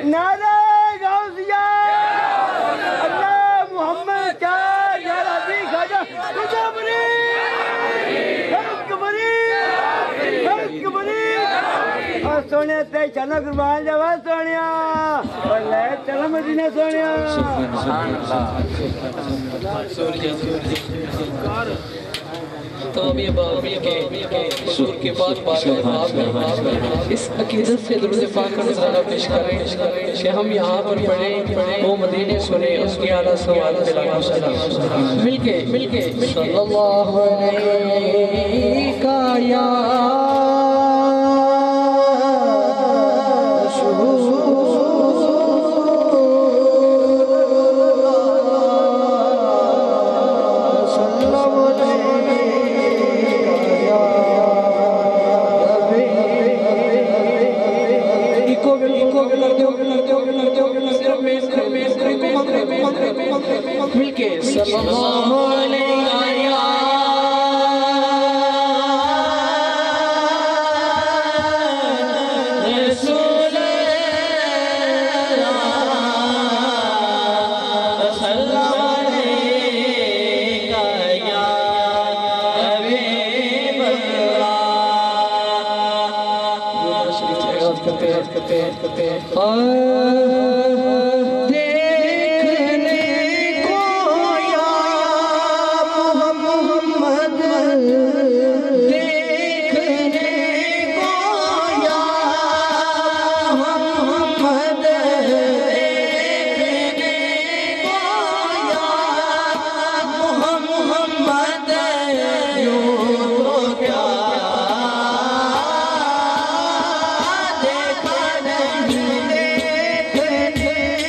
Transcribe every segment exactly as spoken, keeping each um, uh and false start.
नारे गौसिया अल्लाह मोहम्मद का या रबी खाजा कुबरी कुबरी कुबरी और सोने ते चलो कुर्बान जावा सोनिया और ले चलो मदीना सोनिया सुभान अल्लाह। तो अब ये बात के हुजूर के बाद बात इस अकीदत से दुरूद पाक का नज़राना पेश करें कि हम यहाँ पर पढ़े वो मदीने सुने उसके आला सवाल पे लाखों सलाम मिलके मिलके सल्लल्लाहु अलैहि का या मिलके सल्लल्लाहु अलैहि रसूल सल्लल्लाहु अलैहि या हबीब अल्लाह शरीफ करते हैं करते हैं करते हैं देखने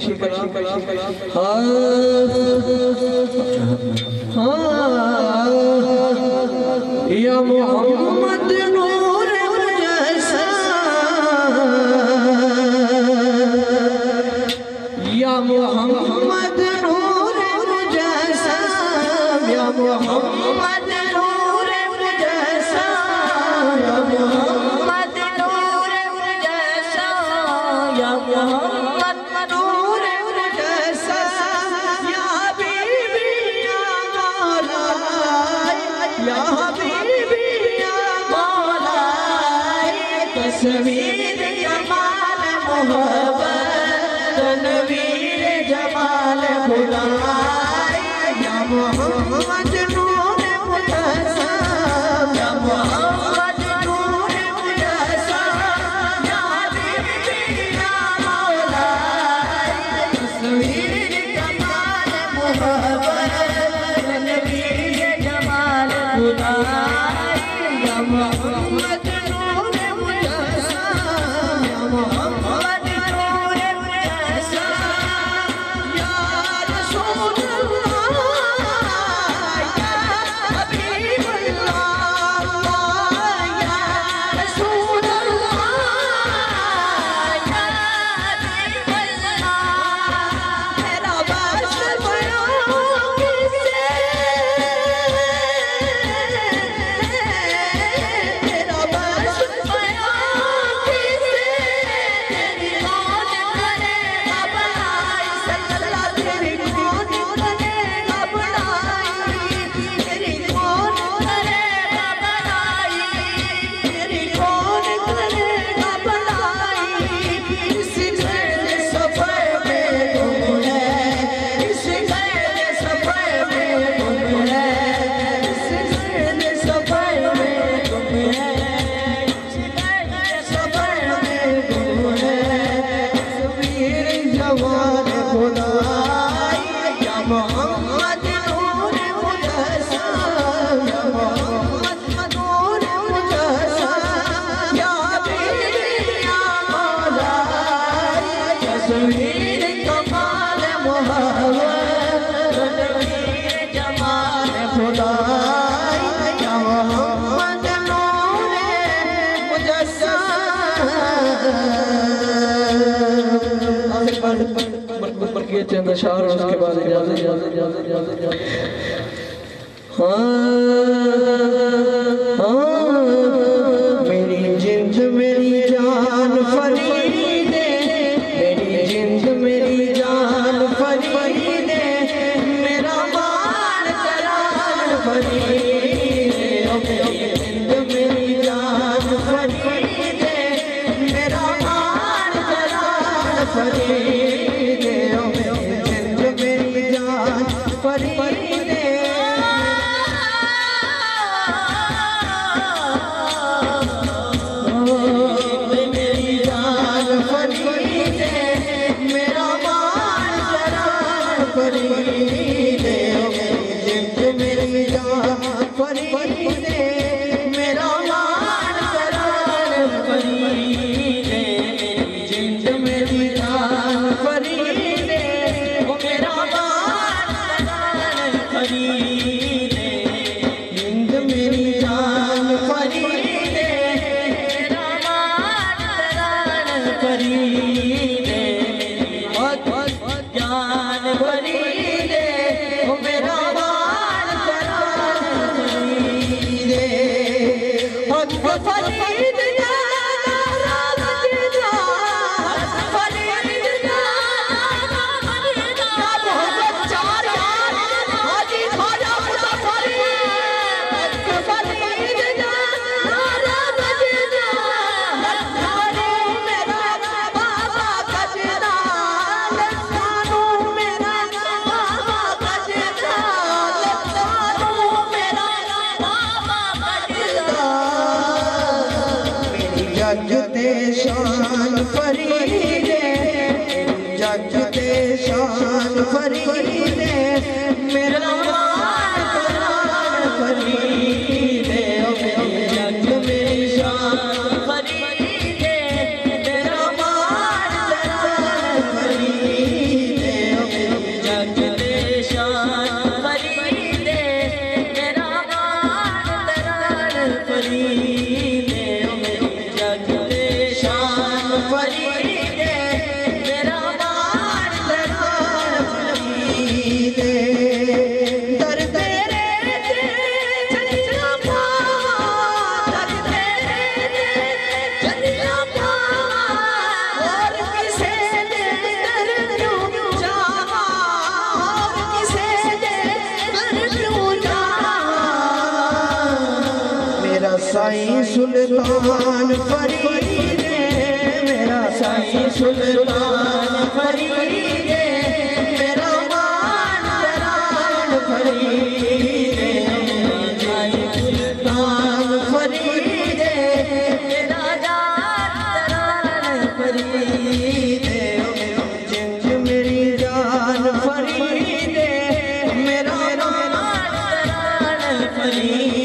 पेशी कला हाँ हाँ या मोहम्मद नूर जैसा या मोहम्मद नूर जैसा या मोहम्मद नूर जैसा या मोहम्मद नूर जैसा या मोहम्मद नूर जैसा या हबीबी या मौला या हबीबी या मौला तस्वीर जमाल मोहब्बत तनवीर जमाल खुदा या मोहम्मद नूर मुजस्सा या मोहम्मद नूर मुजस्सा या हबीबी या मौला तस्वीर जमाल मोहब्बत तनवीर जमाल खुदा या मोहम्मद नूर मुजस्सा या मोहम्मद नूर मुजस्सा या रसूल अल्लाह या हबीब अल्लाह या रसूल अल्लाह या हबीब अल्लाह मेरा बस बयां किससे मेरा बस बयां किससे तेरी कौन करेगा बनाई सल्लल्लाह तेरी कौन करेगा बनाई तेरी कौन करेगा बनाई तेरी कौन करेगा बनाई इस गैर सफर में तुम है इस गैर सफर में तुम है इस गैर सफर में तुम है इस गैर सफर में तुम है तस्वीर जवान खुदा या मोहम्मद नूर मुजस्सा या मोहम्मद नूर मुजस्सा या हबीबी या मौला तस्वीर कमाल मोहब्बत तनवीर जमाल खुदा या मोहम्मद नूर मुजस्सा पर किए चंद अशार और उसके बाद इजाजत इजाजत इजाजत इजाजत इजाजत हाँ हाँ मेरी जिंद मेरी जान फरीदे मेरी जिंद मेरी जान फरीदे मेरा मान करार फरीदे ओ मेरी जिंद मेरी जान फरीदे मेरा मान करार फरीदे ओ मेरी जिंद मेरी जान फरीदे मेरी जान फरीदे मेरा मान करार फरीदे ओ मेरी जिंद मेरी जान फरीदे मेरा मान करार फरीदे जिंद मेरी जान फरीदे ओ मेरा मान करार फरीदे जिंद मेरी जान फरीदे मेरा मान करार फरीदे जान फरीदे ओ मेरा मान करार फरीदे हक फरीद जा राम जा फरीद जा मोहब्बत चार यार हाजी ख्वाजा मुजफ्फरी हक फरीद जा राम जा लखानू मेरा बाबा कजरा लखानू मेरा बाबा कजरा लखानू मेरा बाबा कजरा साईं सुल्तान फरीद मेरा साईं सुल्तान फरीद मेरा मान दरान फरीद सुल्तान फरीद मेरा जान दरान फरीद जिंद मेरी जान फरीद मेरा मान दरान फरीद